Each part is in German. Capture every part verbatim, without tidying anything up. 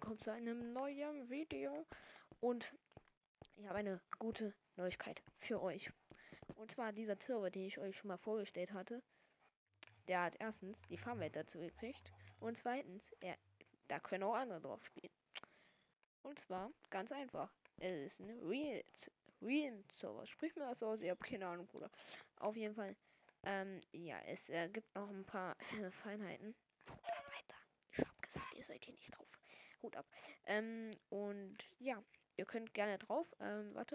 willkommen zu einem neuen Video. Und ich habe eine gute Neuigkeit für euch. Und zwar dieser Server, den ich euch schon mal vorgestellt hatte, der hat erstens die Farmwelt dazu gekriegt und zweitens, er, da können auch andere drauf spielen. Und zwar ganz einfach, es ist ein Real, Real Server. Sprich mir das aus, ich habe keine Ahnung, Bruder. Auf jeden Fall, ähm, ja, es äh, gibt noch ein paar äh, Feinheiten. Ich hab gesagt, ihr seid hier nicht drauf. Hut ab. Ähm, und ja, ihr könnt gerne drauf. Ähm, warte.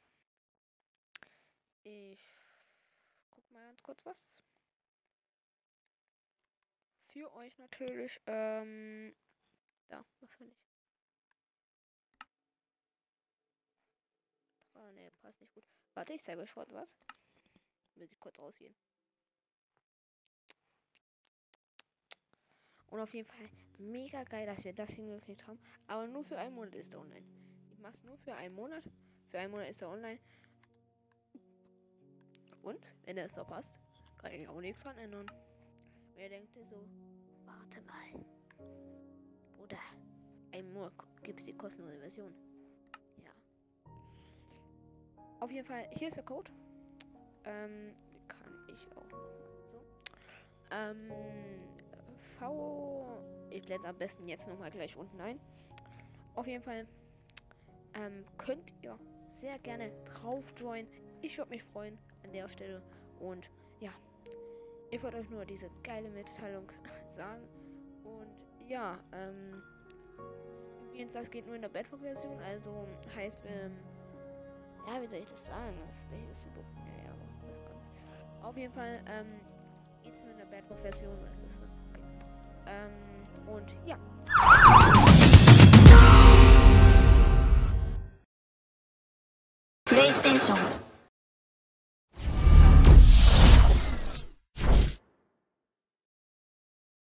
Ich guck mal ganz kurz was. Für euch natürlich. Ähm, da, wahrscheinlich. Oh ne, passt nicht gut. Warte, ich zeige euch was. Will ich kurz rausgehen. Und auf jeden Fall mega geil, dass wir das hingekriegt haben. Aber nur für einen Monat ist er online. Ich mach's nur für einen Monat. Für einen Monat ist er online. Und, wenn er es verpasst, kann ich auch nichts dran ändern. Und ihr denkt so, warte mal. Bruder, ein Monat gibt es die kostenlose Version. Ja. Auf jeden Fall, hier ist der Code. Ähm, kann ich auch so. Ähm, V, ich blende am besten jetzt nochmal gleich unten ein. Auf jeden Fall, ähm, könnt ihr sehr gerne drauf joinen. Ich würde mich freuen an der Stelle. Und ja, ich wollte euch nur diese geile Mitteilung sagen. Und ja, ähm, übrigens, das geht nur in der Bedrock-Version. Also heißt, ähm, ja, wie soll ich das sagen? Welches ja, aber auf jeden Fall, ähm, geht's nur in der Bedrock-Version. Was ist das so? Okay. Ähm, und ja. PlayStation